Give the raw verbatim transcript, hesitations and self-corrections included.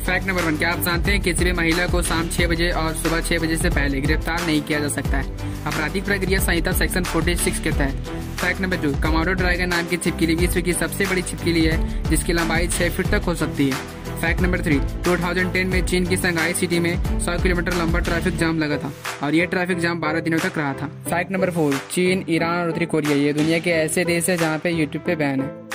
Fact number one, क्या आप जानते हैं किसी भी महिला को शाम छह बजे और सुबह छह बजे से पहले गिरफ्तार नहीं किया जा सकता है, आपराधिक प्रक्रिया संहिता सेक्शन छियालीस के तहत। Fact number two, commando dragon नाम की छिपकली विश्व की सबसे बड़ी छिपकली है जिसकी लंबाई छह फीट तक हो सकती है। फैक्ट नंबर थ्री, दो हज़ार दस में चीन की शंघाई सिटी में सौ किलोमीटर लंबा ट्रैफिक जाम लगा था और ये ट्रैफिक जाम बारह दिनों तक रहा था। फैक्ट नंबर फोर, चीन, ईरान और उत्तरी कोरिया ये दुनिया के ऐसे देश है जहाँ पे यूट्यूब पे बैन है।